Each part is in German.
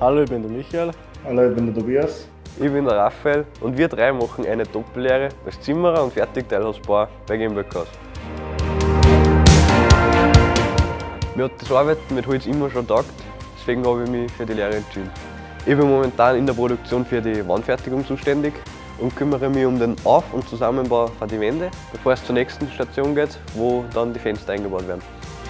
Hallo, ich bin der Michael. Hallo, ich bin der Tobias. Ich bin der Raphael und wir drei machen eine Doppellehre als Zimmerer und Fertigteilhausbauer bei GmbK. Mir hat das Arbeiten mit Holz immer schon taugt, deswegen habe ich mich für die Lehre entschieden. Ich bin momentan in der Produktion für die Wandfertigung zuständig und kümmere mich um den Auf- und Zusammenbau von die Wände, bevor es zur nächsten Station geht, wo dann die Fenster eingebaut werden.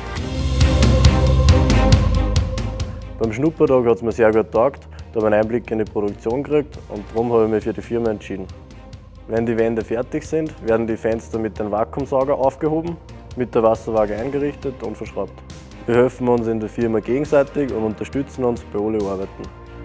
Beim Schnuppertag hat es mir sehr gut getaugt, da habe ich einen Einblick in die Produktion gekriegt und darum habe ich mich für die Firma entschieden. Wenn die Wände fertig sind, werden die Fenster mit dem Vakuumsauger aufgehoben, mit der Wasserwaage eingerichtet und verschraubt. Wir helfen uns in der Firma gegenseitig und unterstützen uns bei allen Arbeiten.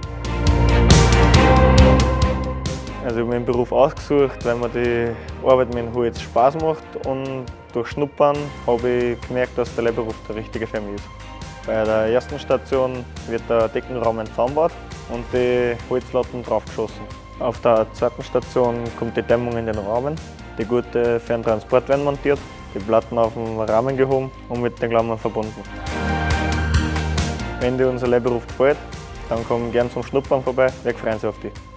Also ich habe meinen Beruf ausgesucht, weil mir die Arbeit mit dem Holz Spaß macht, und durch Schnuppern habe ich gemerkt, dass der Lehrberuf der richtige für mich ist. Bei der ersten Station wird der Deckenraum entzaunbaut und die Holzlatten draufgeschossen. Auf der zweiten Station kommt die Dämmung in den Rahmen. Die Gurte für den Transport werden montiert, die Platten auf den Rahmen gehoben und mit den Klammern verbunden. Wenn dir unser Lehrberuf gefällt, dann komm gern zum Schnuppern vorbei, wir freuen uns auf dich.